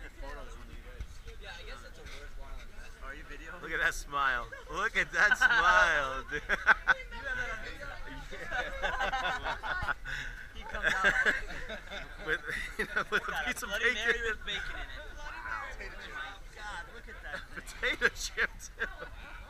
Are you videoing? Look at that smile. Look at that smile, dude. He comes out with with a piece of Bloody bacon. Mary with bacon in it. Oh my God, look at that thing. Potato chip too.